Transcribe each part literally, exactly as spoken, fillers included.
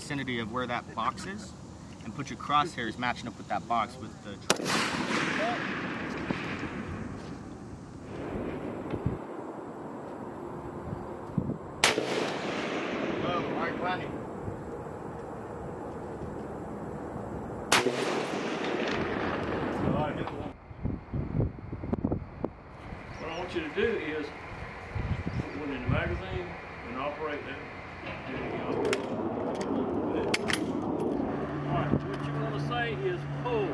vicinity of where that box is and put your crosshairs matching up with that box with the... Oh, alright, planning. What I want you to do is put one in the magazine and operate that. Alright, what you want to say is pull.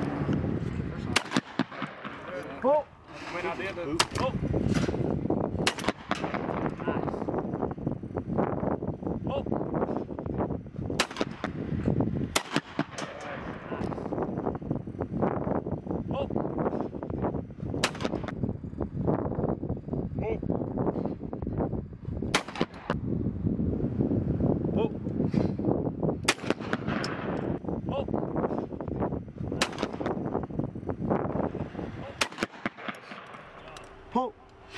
Pull. Wait, I did the pull. Nice. Pull. Pull.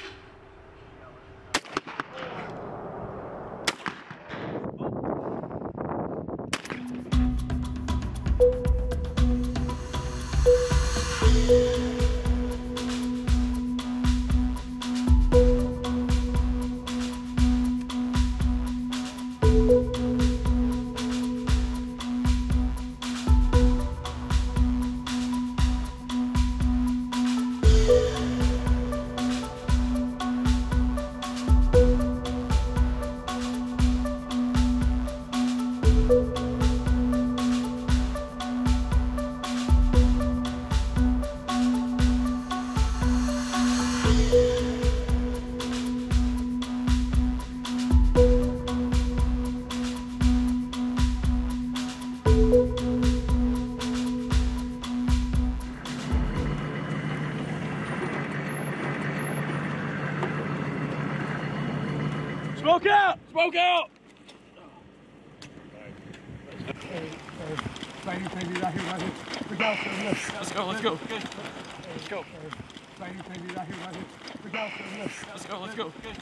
Smoke out! Smoke out! Right here, right here, right here. Look out, sir. Let's go, let's go. Good. Let's go. Right here, right here, right here. Look out, sir. Let's go, let's go. Good.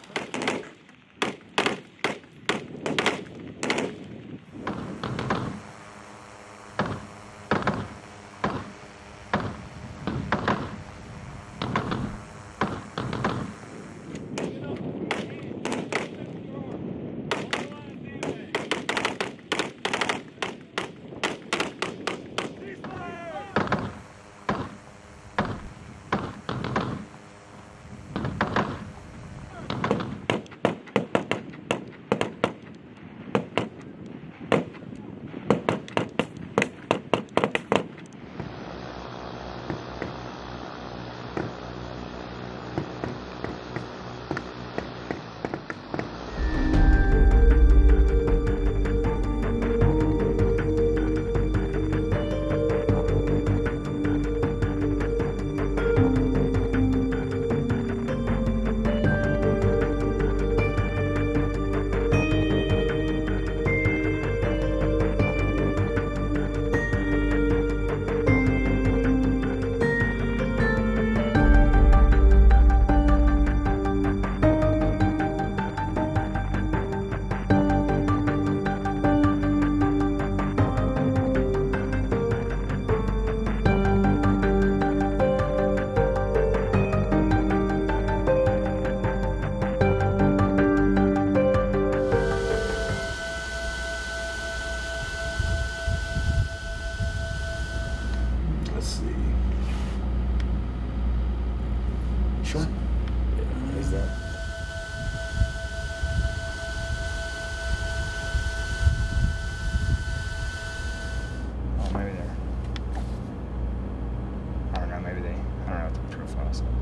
Let's see. Sure. Yeah, is that? Oh, maybe they're... I don't know, maybe they... I don't know what the profile is.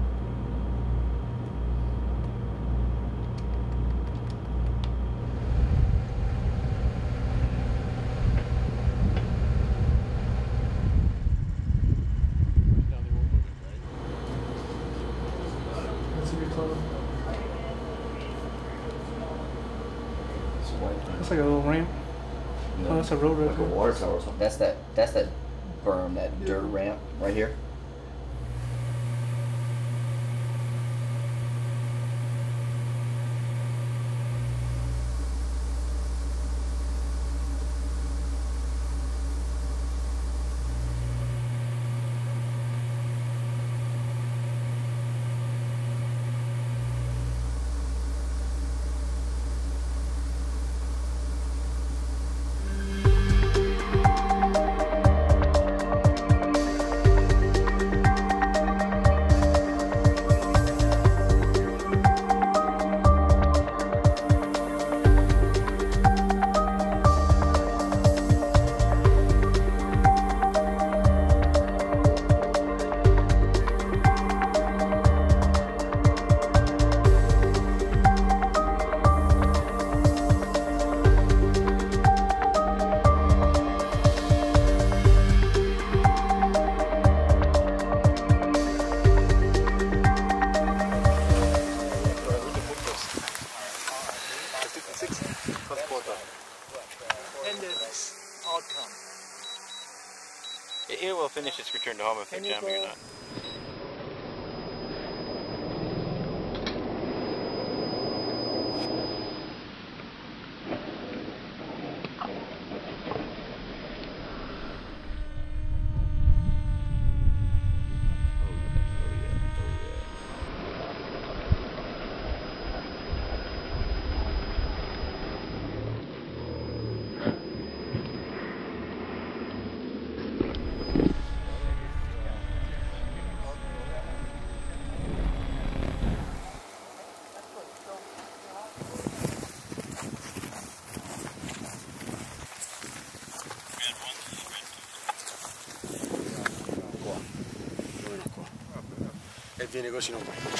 It's like a little ramp. No, Oh, that's a road right like a there. water tower or something. That's that. That's that berm, that dirt ramp right here. it will finish its return to home if it's jamming or not. E viene così non vai.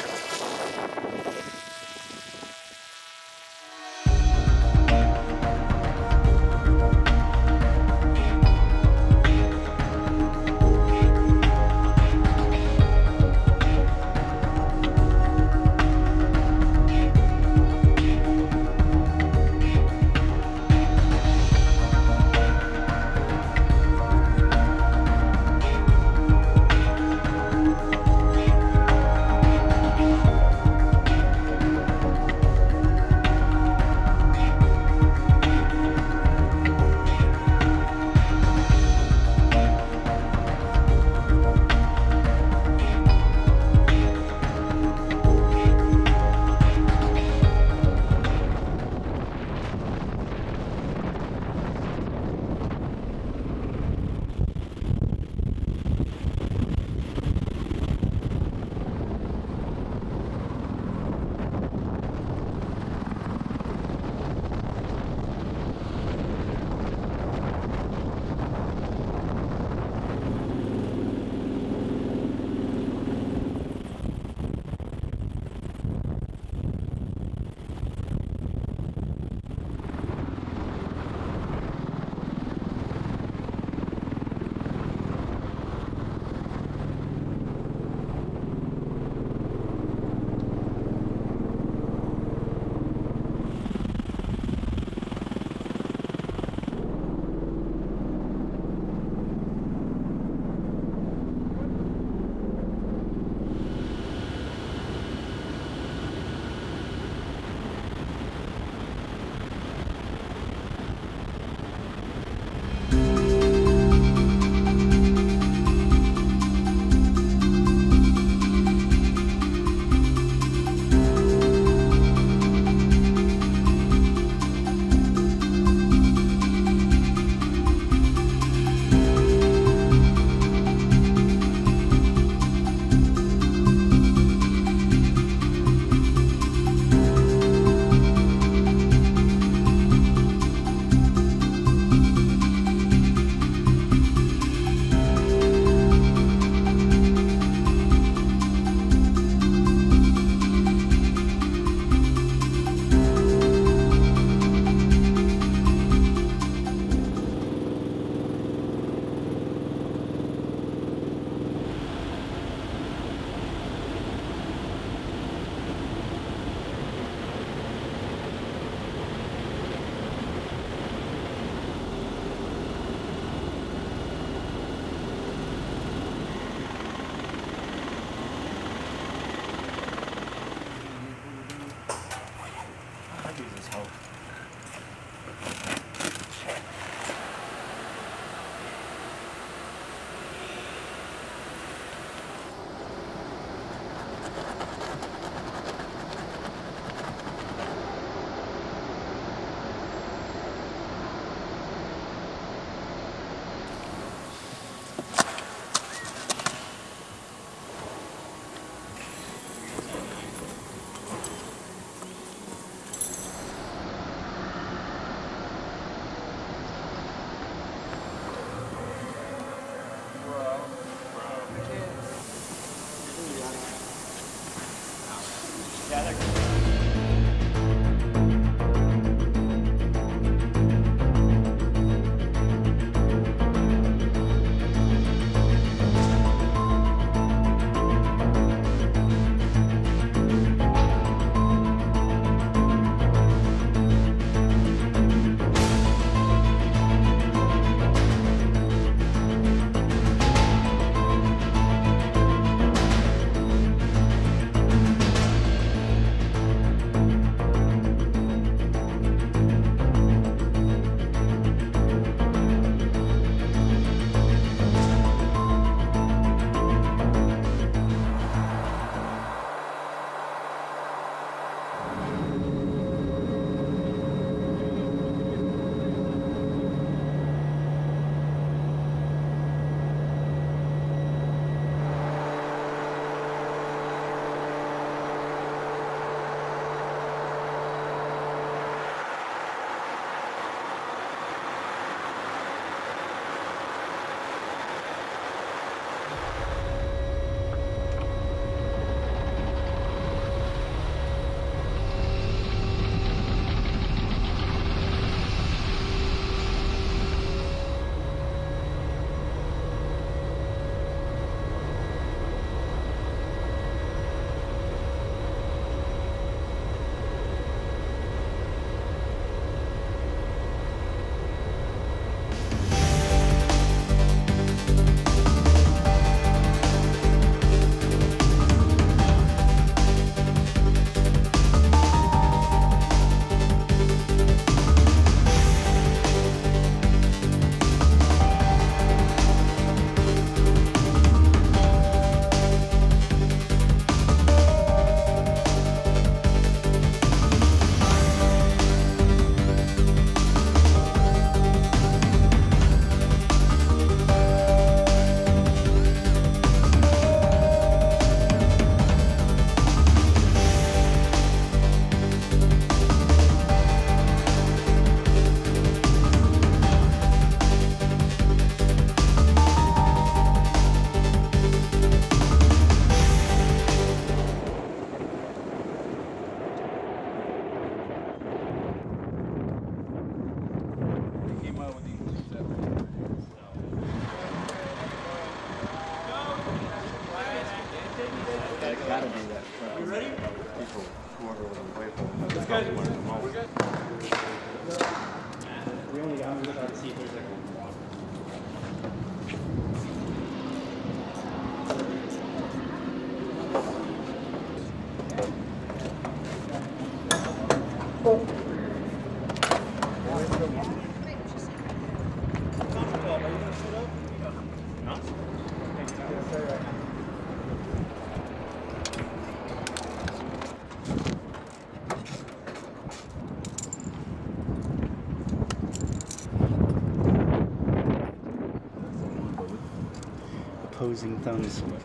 opposing thumbs. And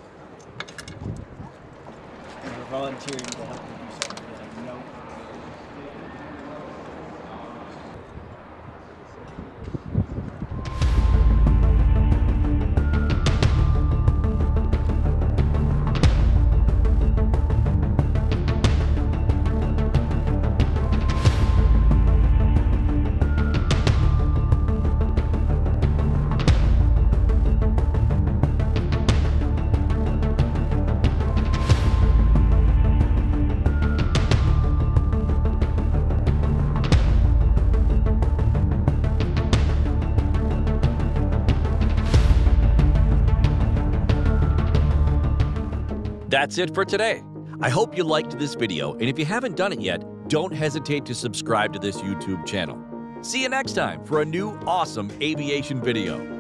we're volunteering to help you do something because I know. That's it for today. I hope you liked this video, and if you haven't done it yet, don't hesitate to subscribe to this YouTube channel. See you next time for a new awesome aviation video.